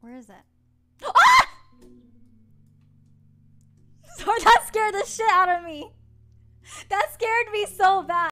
Where is it? Ah! Sorry, that scared the shit out of me. That scared me so bad.